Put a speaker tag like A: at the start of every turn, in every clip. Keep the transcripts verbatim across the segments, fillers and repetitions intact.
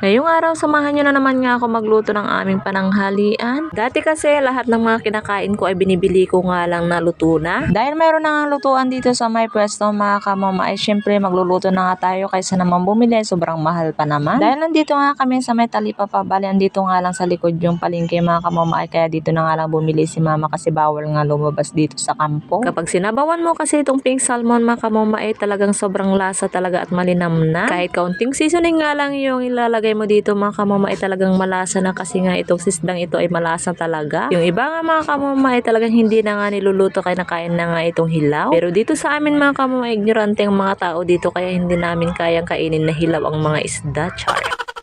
A: Ngayong araw, samahan nyo na naman nga ako magluto ng aming pananghalian. Dati kasi lahat ng mga kinakain ko ay binibili ko nga lang na luto na. Dahil mayroon na nga lutuan dito sa may pwesto mga kamama, ay syempre magluluto na nga tayo kaysa naman bumili, sobrang mahal pa naman. Dahil nandito nga kami sa may Talipapa, bali andito nga lang sa likod yung palengke mga kamama, ay kaya dito na nga lang bumili si mama kasi bawal nga lumabas dito sa kampo. Kapag sinabawan mo kasi itong pink salmon mga kamama ay talagang sobrang lasa talaga at malinam na. Kahit kaunting seasoning nga lang yung ilalagay mo dito mga kamama ay talagang malasa na kasi nga itong sisdang ito ay malasa talaga. Yung iba nga mga kamama ay talagang hindi na nga niluluto kaya nakain na nga itong hilaw. Pero dito sa amin mga kamama, ignorante ang mga tao dito kaya hindi namin kayang kainin na hilaw ang mga isda. Char.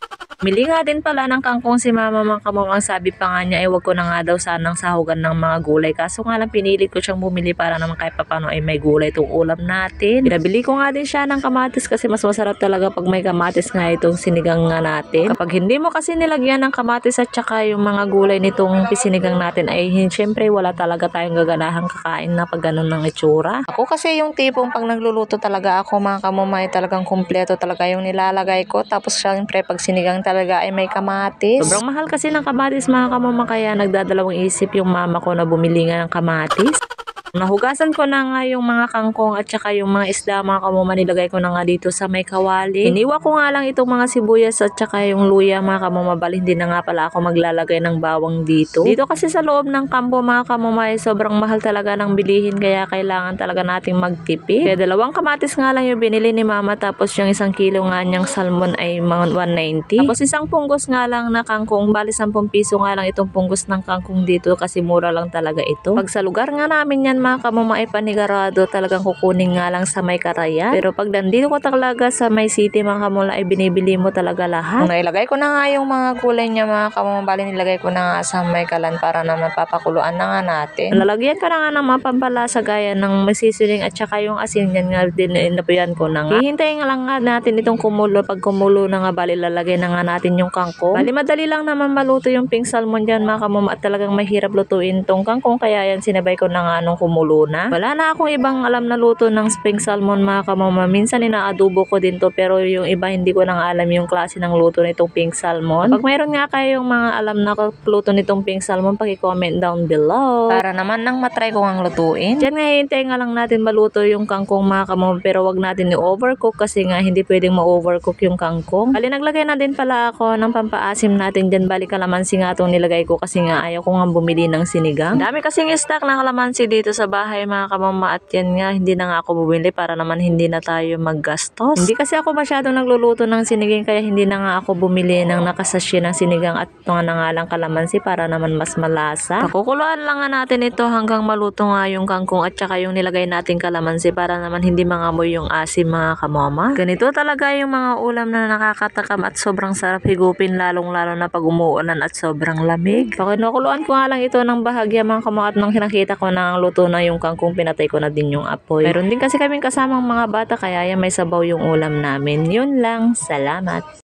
A: Mili nga din pala ng kangkong si mama mga kamama. Ang sabi pa nga niya ay wag ko na nga daw sanang sahugan ng mga gulay. Kaso nga lang pinilit ko siyang bumili para naman kahit papano ay may gulay itong ulam natin. Pinabili ko nga din siya ng kamatis kasi mas masarap talaga pag may kamatis nga itong sinigang nga natin. Kapag hindi mo kasi nilagyan ng kamatis at saka yung mga gulay nitong sinigang natin ay syempre wala talaga tayong gaganahang kakain na pag ganun ng itsura. Ako kasi yung tipong pag nagluluto talaga ako mga kamama ay talagang kumpleto talaga yung nilalagay ko. Tapos syempre pag sinigang talaga ay may kamatis. Sobrang mahal kasi ng kamatis mga kamama kaya nagdadalawang isip yung mama ko na bumili nga ng kamatis. Nahugasan ko na nga yung mga kangkong at saka yung mga isda mga kamama, nilagay ko na nga dito sa may kawali. Iniwa ko nga lang itong mga sibuyas at saka yung luya mga kamama, bali hindi na nga pala ako maglalagay ng bawang dito. Dito kasi sa loob ng kampo mga kamama ay sobrang mahal talaga ng bilihin kaya kailangan talaga nating magtipid. Kaya dalawang kamatis nga lang yung binili ni mama tapos yung isang kilo nga niyang salmon ay mga one ninety. Tapos isang punggos nga lang na kangkong, bali sampung piso nga lang itong punggos ng kangkong dito kasi mura lang talaga ito. Pag sa lugar nga namin yan mga kamama ay panigarado talagang kukunin nga lang sa may Karayan. Pero pag nandito ko talaga sa may city mga kamula ay binibili mo talaga lahat. Kung nailagay ko na nga yung mga kulay niya mga kamama, bali nilagay ko na nga sa may kalan para naman papakuluan na nga natin. Lalagyan ka na nga ng mga pampalasa gaya ng masisiling at saka yung asin yan nga din inapuyan ko na nga. Hihintayin nga lang nga natin itong kumulo. Pag kumulo na nga bali lalagay na nga natin yung kangkong. Bali madali lang naman maluto yung pink salmon dyan mga kamama at talagang mahirap lutuin tong kangkong kaya yan sinabay ko na nga nung kumulo na. Wala na akong ibang alam na luto ng pink salmon mga kamama. Minsan inaadobo ko din to pero yung iba hindi ko nang alam yung klase ng luto nitong pink salmon. Pag mayroon nga kayong mga alam na luto nitong pink salmon, paki-comment down below para naman nang matry ko ang lutuin. Diyan nga hintay nga lang natin maluto yung kangkong mga kamama pero wag natin i-overcook kasi nga hindi pwedeng ma-overcook yung kangkong. Bali naglagay na din pala ako ng pampaasim natin dyan. Bali kalamansi nga itong nilagay ko kasi nga ayaw ko nga bumili ng sinigang. Dami kasing stock ng kalamansi dito sa bahay mga kamama at yan nga hindi na nga ako bumili para naman hindi na tayo maggastos. Hindi kasi ako masyadong nagluluto ng sinigang kaya hindi na nga ako bumili ng nakasasya ng sinigang at ito nga na nga lang kalamansi para naman mas malasa. Pakukuluan lang nga natin ito hanggang maluto nga yung kangkong at saka yung nilagay natin kalamansi para naman hindi mangamoy yung asim mga kamama. Ganito talaga yung mga ulam na nakakatakam at sobrang sarap higupin lalong lalo na pag umuulan at sobrang lamig. Pakukuluan ko nga lang ito ng bahagya mga kamama at nang nakita ko na ang luto na yung kangkong pinatay ko na din yung apoy. Meron din kasi kaming kasamang mga bata kaya yan may sabaw yung ulam namin. Yun lang. Salamat.